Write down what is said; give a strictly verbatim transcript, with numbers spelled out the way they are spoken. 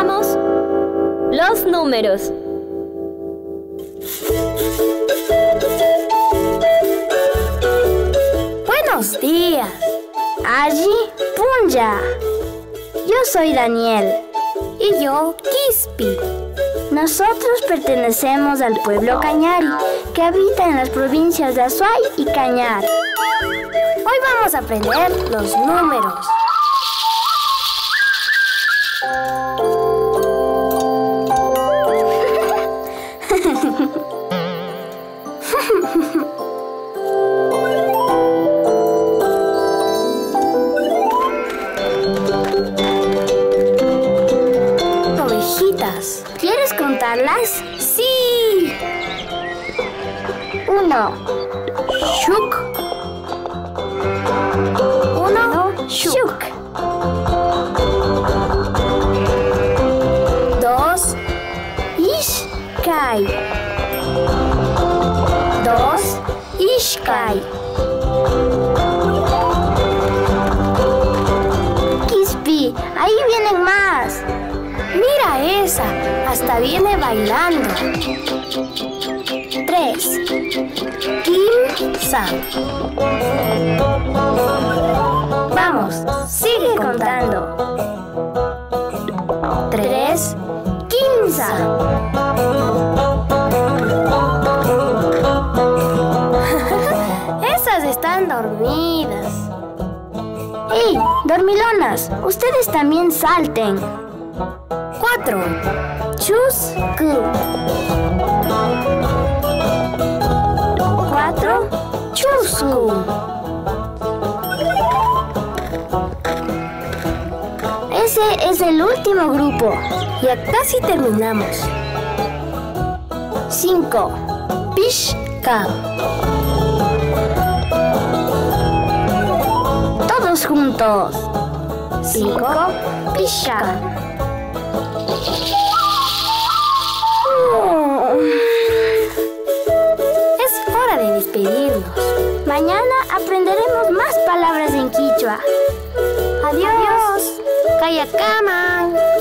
presentamos los números. Buenos días. Allí, Punja. Yo soy Daniel. Y yo, Quispi. Nosotros pertenecemos al pueblo Cañari, que habita en las provincias de Azuay y Cañar. Hoy vamos a aprender los números. Ovejitas. ¿Quieres contarlas? ¡Sí! Uno. Shuk. Uno. Shuk. Dos. Ishkai. Dos. Ishkai. Quispi, ahí vienen más. Mira esa, hasta viene bailando. Tres. Kim-san. Vamos, sigue contando. Tres. Kim-san. Esas están dormidas. ¡Ey, dormilonas! Ustedes también salten. Cuatro. Chusku. Cuatro. Chusku. Ese es el último grupo. Ya casi terminamos. Cinco. Pishka. Todos juntos. Cinco. Pishka. Es hora de despedirnos. Mañana aprenderemos más palabras en quichua. Adiós. Kayakaman.